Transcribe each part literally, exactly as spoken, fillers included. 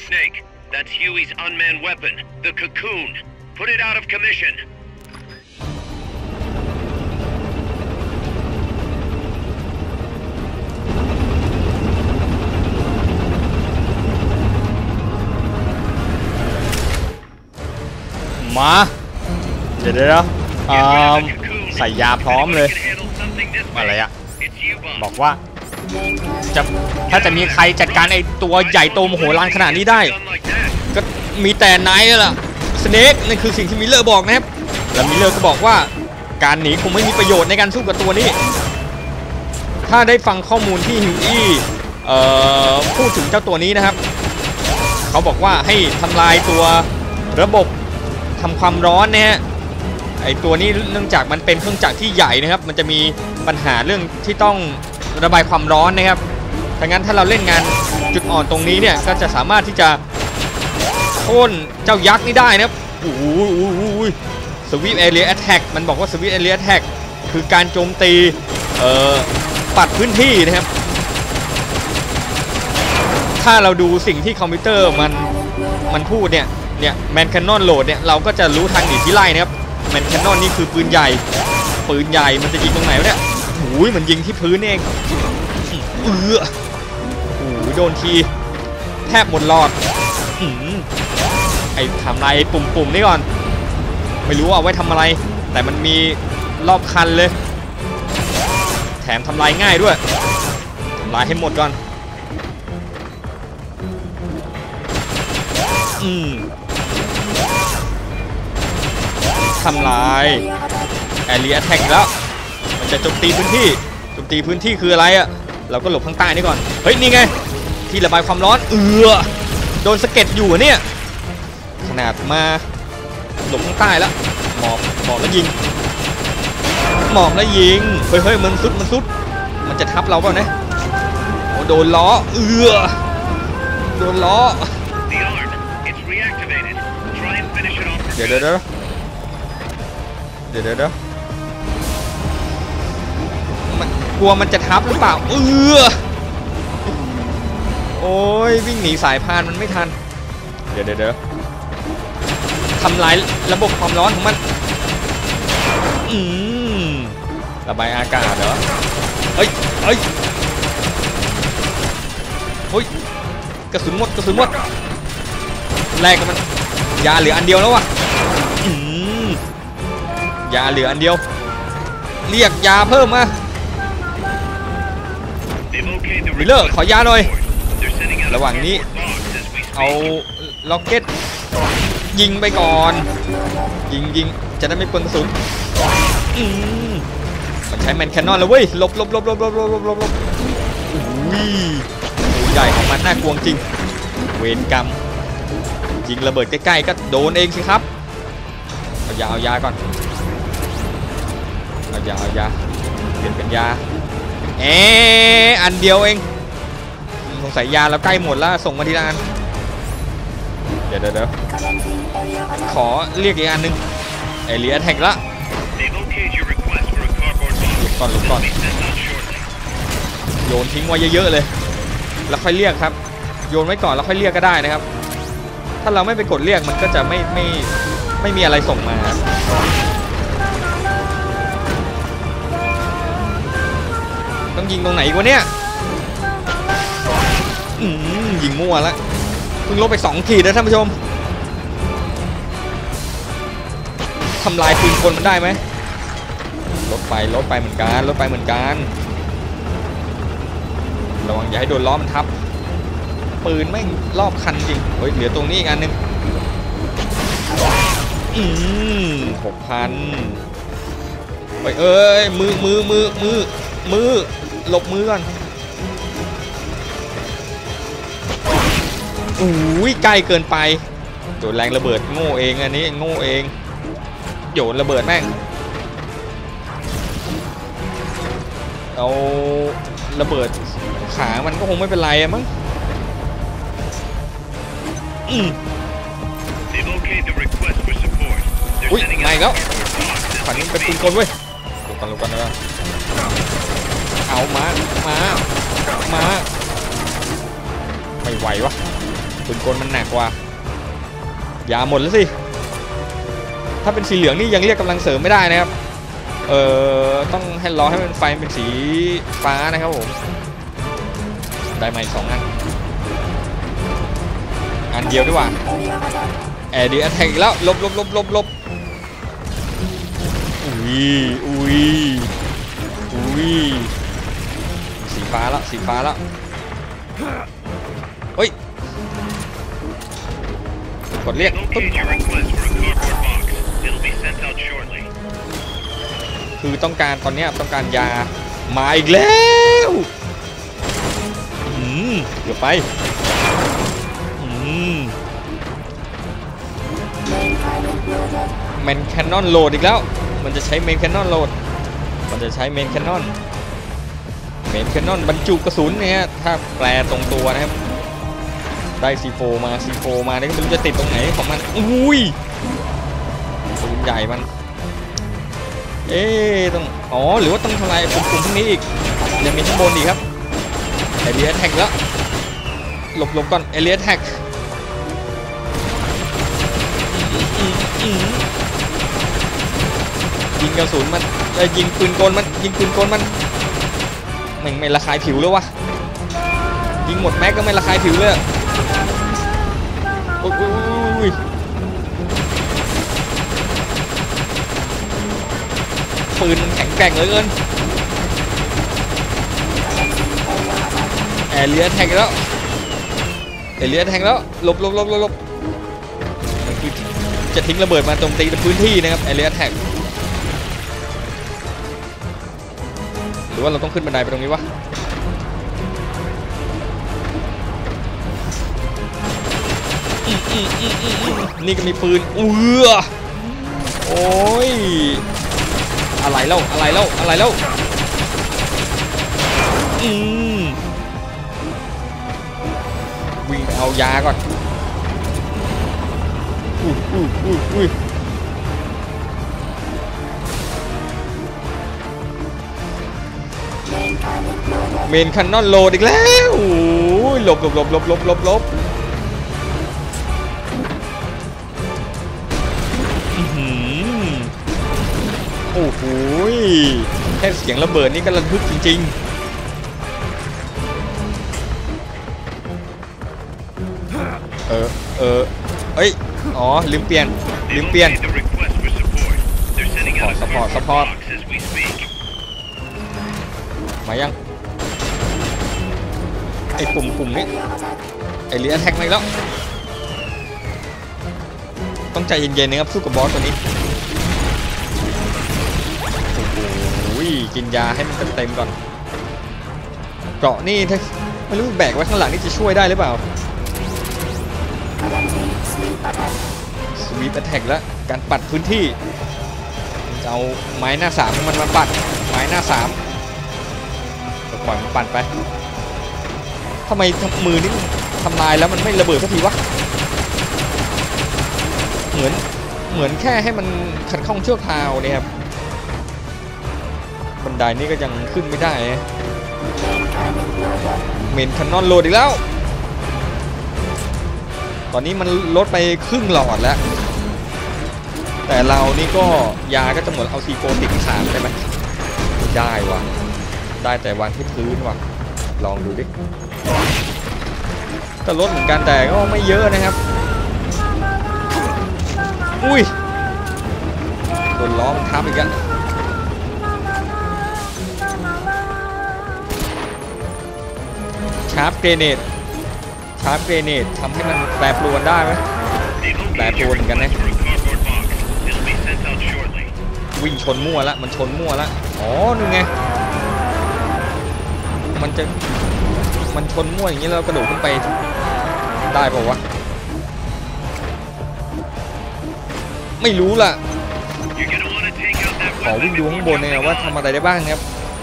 Snake. That's Huey's unmanned weapon, the Cocoon. Put it out of commission. มาเดี๋ยวเดี๋ยวใส่ยาพร้อมเลยอะไรอะบอกว่าจะถ้าจะมีใครจัดการไอตัวใหญ่โตมโหฬารขนาดนี้ได้ก็มีแต่นายล่ะสเนกนั่นคือสิ่งที่มิลเลอร์บอกนะครับแล้วมิลเลอร์ก็บอกว่าการหนีคงไม่มีประโยชน์ในการสู้กับตัวนี้ถ้าได้ฟังข้อมูลที่ฮิวอี้พูดถึงเจ้าตัวนี้นะครับเขาบอกว่าให้ทำลายตัวระบบทำความร้อนนะฮะไอตัวนี้เนื่องจากมันเป็นเครื่องจักรที่ใหญ่นะครับมันจะมีปัญหาเรื่องที่ต้องระบายความร้อนนะครับดังนั้นถ้าเราเล่นงานจุดอ่อนตรงนี้เนี่ยก็จะสามารถที่จะโค่นเจ้ายักษ์นี้ได้นะครับโอ้โหสวีปเอเรียแอตแทกมันบอกว่าสวีปเอเรียแอตแทกคือการโจมตีเอ่อปัดพื้นที่นะครับถ้าเราดูสิ่งที่คอมพิวเตอร์มันมันพูดเนี่ยเนี่ยแมนแคนนอนโหลดเนี่ยเราก็จะรู้ทางหนีที่ไล่นะครับแมนแคนนอนนี่คือปืนใหญ่ปืนใหญ่มันจะยิงตรงไหนวะเนี่ยโอ้ยมันยิงที่พื้นเองเออโอ้ยโดนทีแทบหมดหลอดไอ้ทำลายปุ่มๆนี่ก่อนไม่รู้เอาไว้ทำอะไรแต่มันมีรอบคันเลยแถมทำลายง่ายด้วยทำลายให้หมดก่อนอืมทำลายแอเรียแท็กแล้วมันจะโจมตีพื้นที่โจมตีพื้นที่คืออะไรอะเราก็หลบข้างใต้นี่ก่อนเฮ้ยนี่ไงที่ระบายความร้อนเอือโดนสะเก็ดอยู่เนี่ยขนาดมาหลบข้างใต้แล้วหมอบหมอบแล้วยิงหมอบแล้วยิงเฮ้ยเฮ้ยมันซุดมันซุดมันจะทับเราเปล่าเนี่ยโอ้โดนล้อเอือโดนล้อเดี๋ยวเดี๋ยวเดี๋ยวเดี๋ยวเดี๋ยวมันกลัวมันจะทับหรือเปล่าเออโอ้ยวิ่งหนีสายพานมันไม่ทันเดี๋ยวเดี๋ยวเดี๋ยวทำลายระบบความร้อนของมันอืมระบายอากาศเหรอเฮ้ยเฮ้ยเฮ้ยกระสุนหมดกระสุนหมดแรกกับมันยาเหลืออันเดียวแล้ววะยาเหลืออันเดียวเรียกยาเพิ่มมามิลเลอร์ขอยาหน่อยระหว่างนี้เอาล็อกเก็ตยิงไปก่อนยิงยิงจะได้ไม่เปลืองกระสุนมันใช้แมนแคนนอนแล้วเว้ยหลบหลบหลบหลบหลบหลบหลบหลบหลบอุ้ยตัวใหญ่ของมันน่ากลัวจริงเวรกรรมยิงระเบิดใกล้ๆก็โดนเองสิครับเอายาเอายาก่อนเอายาเอายาเปลี่ยนเป็นยาเอออันเดียวเองสงสัยยาเราใกล้หมดแล้วส่งมาทีละอันเดี๋ยวเดี๋ยวขอเรียกอีกอันหนึ่งเอเรียแท็กละหลุดก่อนหลุดก่อนโยนทิ้งไว้เยอะๆเลยแล้วค่อยเรียกครับโยนไว้ก่อนแล้วค่อยเรียกก็ได้นะครับถ้าเราไม่ไปกดเรียกมันก็จะไม่ไม่ไม่มีอะไรส่งมาต้องยิงตรงไหนวะเนี่ยอืมยิงมั่วแล้วเพิ่งลบไปสองขีดนะท่านผู้ชมทำลายปืนคนมันได้ไหมลดไปลดไปเหมือนกันลดไปเหมือนกันระวังอย่าให้โดนล้อมันทับปืนแม่งรอบคันจริงเฮ้ยเหลือตรงนี้อีกอันนึงอืมหกพันเฮ้ยเอ้ยมือมือมือมือมือหลบมือก่อนอุ้ยใกล้เกินไปโดนแรงระเบิดโง่เองอันนี้โง่เองโยนระเบิดแม่งเอาระเบิดขามันก็คงไม่เป็นไรมั้งอืมอุ้ยไม่แล้วฝันนี้เป็นปืนกลเว้ยลงกันลงกันนะเอามามามาไม่ไหววะปืนกลมันหนักกว่ายาหมดแล้วสิถ้าเป็นสีเหลืองนี่ยังเรียกกำลังเสริมไม่ได้นะครับเอ่อต้องให้รอให้มันไฟเป็นสีฟ้านะครับผมได้มาอีกสองอันอันเดียวดีกว่าแอร์ดีแอทแทกอีกแล้วลบลบลบลบลบอุ้ยอุ้ยอุ้ยสีฟ้าแล้วสีฟ้าแล้วเฮ้ยกดเรียกปุ๊บคือต้องการตอนนี้ต้องการยามาอีกแล้วอืมเกือบไปอืมเมนแคนนอนโหลดอีกแล้วมันจะใช้เมนแคนนอนโหลดมันจะใช้เมนแคนนอนเมนแคนนอนบรรจุกระสุนเนี่ยถ้าแปลตรงตัวนะครับได้ซีโฟมาซีโฟมาเนี่ยก็ไม่รู้จะติดตรงไหนของมันอุ้ยปืนใหญ่มันเอ๊ต้องอ๋อหรือว่าต้องทำลายปุ่มๆพวกนี้อีกยังมีข้างบนอีกครับเอเลียแท็กแล้วหลบหลบก่อนเอเลียแท็กยิงกระสุนมันยิงปืนกลมันยิงปืนกลมันไม่ไม่ระคายผิวเลยวะยิงหมดแม็กก็ไม่ระคายผิวเลยโอ้ยโอ้ยโอ้ยปืนมันแข็งแกร่งเหลือเกินแอเลียแทงแล้วแอเลียแทงแล้วหลบหลบหลบหลบมันคือจะทิ้งระเบิดมาโจมตีในพื้นที่นะครับแอเลียแทงหรือว่าเราต้องขึ้นบันไดไปตรงนี้วะนี่ก็มีปืนเอือโอ้ยอะไรเล่าอะไรเล่าอะไรเล่าอืมวิ่งไปเอายาก่อนอุ้ยอุ้ยอุ้ยอุ้ยเมนคันนอนโหลดอีกแล้วโอ้ยหลบหลบหลบหลบหลบหลบหลบโอ้โหแค่เสียงระเบิดนี่ก็ระทึกจริงๆเออเออเอ้ยอ๋อลืมเปลี่ยนลืมเปลี่ยนสปอร์ตสปอร์ตมายังไอ้ปุ่มปุ่มนี้ไอ้เลียแท็กมาแล้วต้องใจเย็นๆนะครับสู้กับบอสตัวนี้กินยาให้มันเต็มๆก่อนเกราะนี่ถ้าไม่รู้แบกไว้ข้างหลังนี่จะช่วยได้หรือเปล่าสวีปแอทแทกแล้วการปัดพื้นที่จะเอาไม้หน้าสามมันมาปัดไม้หน้าสามปล่อยมันปัดไปทำไมมือนี่ทำลายแล้วมันไม่ระเบิดสักทีวะเหมือนเหมือนแค่ให้มันขัดข้องชั่วคราวเนี่ยครับบันไดนี่ก็ยังขึ้นไม่ได้เมนคันนอนโหลดอีกแล้วตอนนี้มันลดไปครึ่งหลอดแล้วแต่เรานี่ก็ยาก็จะหมดเอาซีโฟติดขาดได้ไหมได้ว่ะได้แต่วางที่พื้นว่ะลองดูดิก็ลดเหมือนกันแต่ก็ไม่เยอะนะครับอุ้ยโดนล้อมันทับอีกแล้วชาร์ปเกรเนตชาร์ปเกรเนตทำให้มันแปรปรวนได้ไหมแปรปรวนกันนะวิ่งชนมั่วละมันชนมั่วละอ๋อนึงไงมันจะมันชนมั่วอย่างนี้เรากระโดดขึ้นไปได้ป่าววะไม่รู้ล่ะขอวิ่งดูข้างบนเนี่ยว่าทำอะไรได้บ้างครับ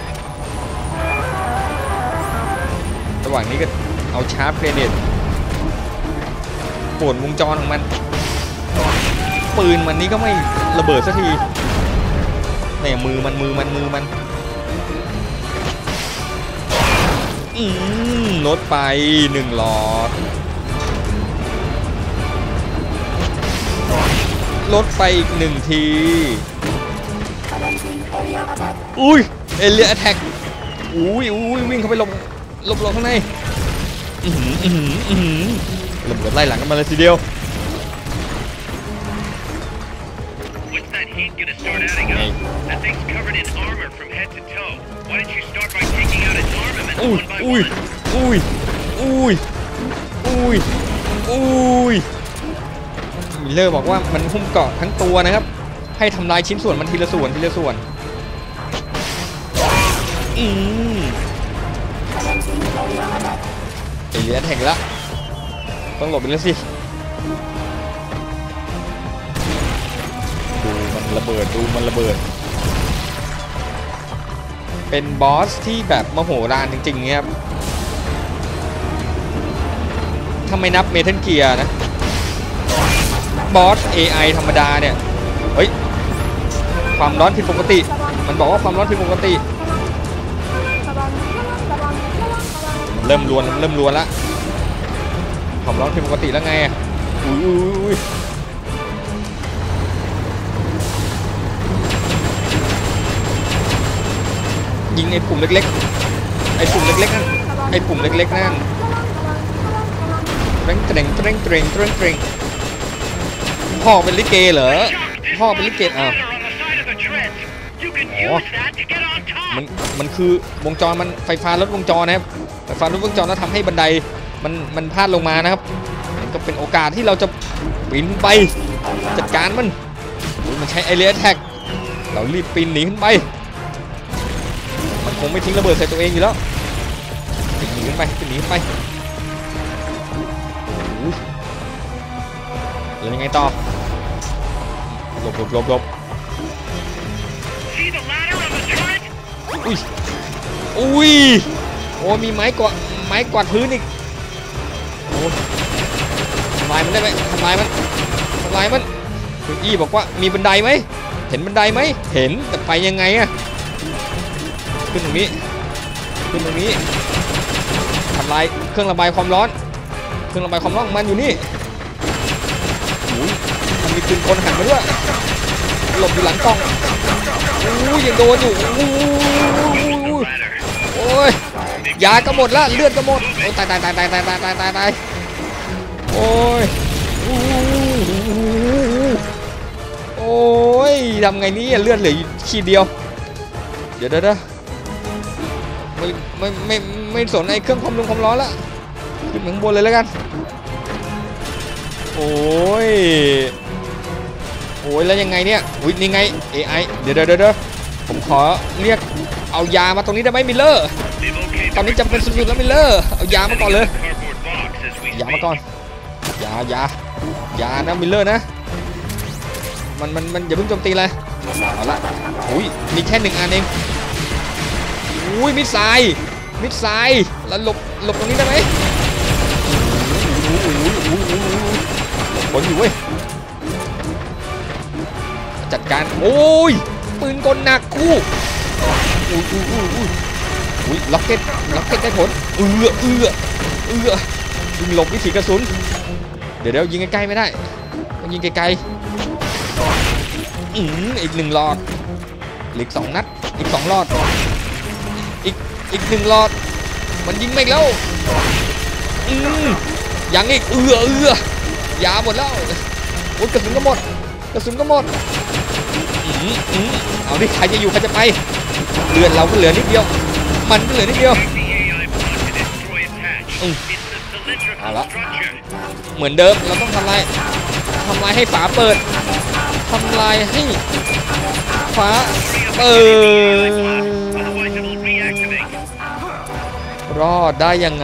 ระหว่างนี้ก็เอาชาร์ปเกรเนตป่วนวงจรของมันปืนมันนี้ก็ไม่ระเบิดสักทีเนี่ยมือมันมือมันมือมันอืมลดไปหนึ่งหลอดรถไปอีกหนึ่งทีอุ้ยเอเลียแอทแทกอุ้ยอุ้ยวิ่งเข้าไปหลบหลบหลบข้างในอือหืออือหืออือหือระเบิดไล่หลังกันมาเลยทีเดียวอุ้ยอุ้ยอุ้ยอุ้ยอุ้ยอุ้ยมิลเลอร์บอกว่ามันหุ้มเกาะทั้งตัวนะครับให้ทำลายชิ้นส่วนมันทีละส่วนทีละส่วนอืมเอเลียนแทงแล้วต้องหลบไปแล้วสิดูมันระเบิดดูมันระเบิดเป็นบอสที่แบบมโหฬารจริงๆครับถ้าไม่นับเมทัลเกียร์นะบอส เอ ไอ ธรรมดาเนี่ยเฮ้ยความร้อนผิดปกติมันบอกว่าความร้อนผิดปกติเริ่มรวนเริ่มรวนละความร้อนผิดปกติแล้วไงอุ้ยอุ้ยยิงไอ้ปุ่มเล็กๆไอ้ปุ่มเล็กๆนั่นไอ้ปุ่มเล็กๆนั่นเตรงเตรงเตรงเตรงเตรงเตรงพ่อเป็นลิเกเหรอพ่อเป็นลิเกอ้าวอ๋อมันมันคือวงจรมันไฟฟ้าลดวงจรนะครับไฟฟ้าลดวงจรแล้วทำให้บันไดมันมันพลาดลงมานะครับมันก็เป็นโอกาสที่เราจะปีนไปจัดการมันมันใช้ไอเลียแท็กเรารีบปีนหนีขึ้นไปมันคงไม่ทิ้งระเบิดใส่ตัวเองอยู่แล้วปีนหนีขึ้นไปปีนหนีขึ้นไปแล้วยังไงต่อหลบหลบหลบหลบอุ้ยอุ้ยโอ้มีไม้กวาดไม้กวาดพื้นอีกโอ้ทำลายมันได้ไหมทำลายมันทำลายมันคุณอี้บอกว่ามีบันไดไหมเห็นบันไดไหมเห็นแต่ไปยังไงอะขึ้นตรงนี้ขึ้นตรงนี้ทำลายเครื่องระบายความร้อนเครื่องระบายความร้อนมันอยู่นี่อุ้ยมันมีปืนคนหันมาด้วยหลบอยู่หลังกล้องอู้ยังโดนอยู่อู้โอ้ยยาก็หมดละเลือดก็หมดโอ้ตายตายตายตายตายตายตายตายตายโอ้ยโอ้ยทำไงนี่เลือดเหลือขีดเดียวเดี๋ยวเดี๋ยวไม่ไม่ไม่ไม่สนไอ้เครื่องความร้อนความร้อนละขึ้นข้างบนเลยแล้วกันโอ้ยโอ้ยแล้วยังไงเนี่ยอุ้ยนี่ไง เอ ไอ เดี๋ยวเดี๋ยวเดี๋ยวผมขอเรียกเอายามาตรงนี้ได้ไหมมิลเลอร์ตอนนี้จำเป็นสุดๆแล้วมิลเลอร์เอายามาก่อนเลยยามาก่อนยายายานะมิลเลอร์นะมันมันมันอย่าเพิ่งโจมตีเลยเอาละอุ้ยมีแค่หนึ่งอันเองอุ้ยมิดไซด์มิดไซด์แล้วหลบหลบตรงนี้ได้ไหมบนอยู่เว้ยจัดการโอ้ยปืนกลหนักคู่อุ้ยอุ้ยอุ้ยอุ้ยอุ้ยล็อกเก็ตล็อกเก็ตได้ผลเอือเอือเอือยิงหลบวิถีกระสุนเดี๋ยวเดี๋ยวยิงใกล้ๆไม่ได้ต้องยิงไกลๆอืมอีกหนึ่งหลอดอีกสองนัดอีกสองหลอดอีกอีกหนึ่งหลอดมันยิงไม่แล้วอืมยังอีกเอือเอือยาหมดแล้วโอ้ยกระสุนก็หมดกระสุนก็หมดอืมอืมเอาดิใครจะอยู่ใครจะไปเลือดเราก็เหลือนิดเดียวมันก็เหลือนิดเดียวอืมเอาละเหมือนเดิมเราต้องทำลายทำลายให้ฝาเปิดทำลายให้ฝาเปิดรอดได้ยังไง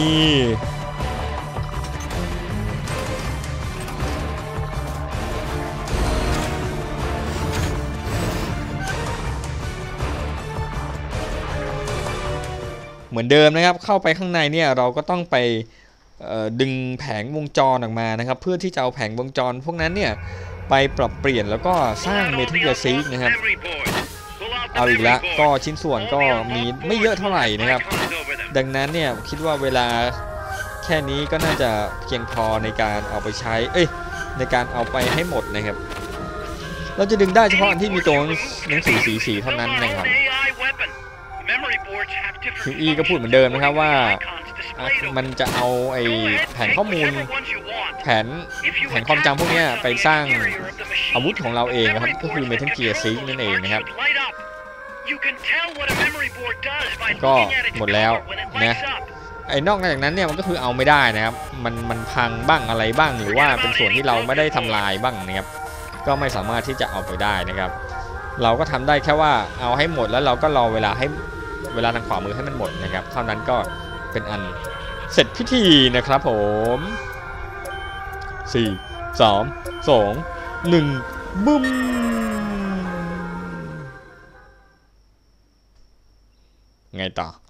เหมือนเดิมนะครับเข้าไปข้างในเนี่ยเราก็ต้องไปดึงแผงวงจรออกมานะครับเพื่อที่จะเอาแผงวงจรพวกนั้นเนี่ยไปปรับเปลี่ยนแล้วก็สร้างเมทัลเกียร์ซีกนะครับเอาอีกแล้วก็ชิ้นส่วนก็มีไม่เยอะเท่าไหร่นะครับดังนั้นเนี่ยคิดว่าเวลาแค่นี้ก็น่าจะเพียงพอในการเอาไปใช้เอ้ยในการเอาไปให้หมดนะครับเราจะดึงได้เฉพาะอันที่มีตัวหนังสือสีสีเท่านั้นนะครับคิวอีก็พูดเหมือนเดิมนะครับว่ามันจะเอาไอ้แผนข้อมูลแผนแผนความจำพวกนี้ไปสร้างอาวุธของเราเองนะครับก็คือ Metal Gear ซิกนั่นเองนะครับก็หมดแล้วนะไอ้นอกจากนั้นเนี่ยมันก็คือเอาไม่ได้นะครับมันมันพังบ้างอะไรบ้างหรือว่าเป็นส่วนที่เราไม่ได้ทำลายบ้างนะครับก็ไม่สามารถที่จะเอาไปได้นะครับเราก็ทำได้แค่ว่าเอาให้หมดแล้วเราก็รอเวลาให้เวลาทางขวามือให้มันหมดนะครับเท่านั้นก็เป็นอันเสร็จพิธีนะครับผมสี่ สาม สอง หนึ่งบึ้มไงต่อ